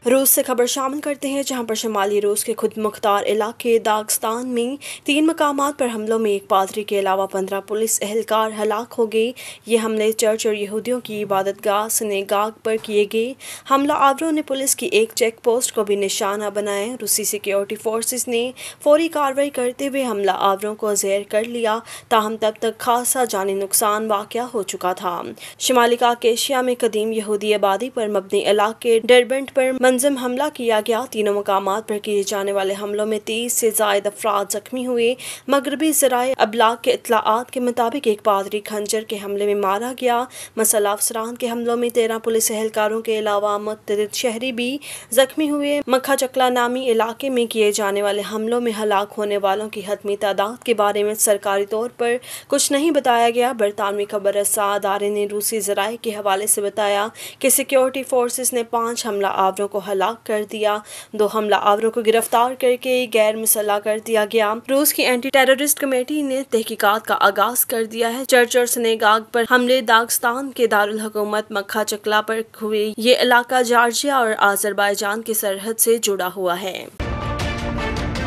रूस से खबर शामिल करते हैं, जहां पर शुमाली रूस के खुद मुख्तार इलाके दागस्तान में 3 मकामात पर हमलों में एक पादरी के अलावा 15 पुलिस एहलकार हलाक हो गए। ये हमले चर्च और यहूदियों की इबादतगाह सिनेगाग पर किए गए। हमला आवरों ने पुलिस की एक चेक पोस्ट को भी निशाना बनाया। रूसी सिक्योरिटी फोर्सेस ने फौरी कार्रवाई करते हुए हमला आवरों को ज़ेर कर लिया, ताहम तब तक खासा जानी नुकसान वाक़या हो चुका था। शुमाली काकेशिया में कदीम यहूदी आबादी पर मबनी इलाके डरबेंट पर मंजम हमला किया गया। तीनों मकामात पर किए जाने वाले हमलों में 30 से ज़ायद अफराद जख्मी हुए। मगरबी ज़राए अबलाग के इत्तलाआत के मुताबिक एक पादरी खंजर के हमले में मारा गया। मसला अफसरान के हमलों में 13 पुलिस एहलकारों के अलावा मुतअद्दिद शहरी भी जख्मी हुए। मक्खा चकला नामी इलाके में किए जाने वाले हमलों में हलाक होने वालों की हतमी तादाद के बारे में सरकारी तौर पर कुछ नहीं बताया गया। बरतानवी खबर रसा अदारे ने रूसी ज़राए के हवाले से बताया कि सिक्योरिटी फोर्सेस ने 5 हमला आवरों को हलाक कर दिया। 2 हमला आवरों को गिरफ्तार करके गैर मुसल्लह कर दिया गया। रूस की एंटी टेररिस्ट कमेटी ने तहकीकात का आगाज कर दिया है। चर्च और सिनेगाग पर हमले दागस्तान के दारुल हुकूमत मक्खा चकला पर हुए। ये इलाका जॉर्जिया और आज़रबाईजान की सरहद से जुड़ा हुआ है।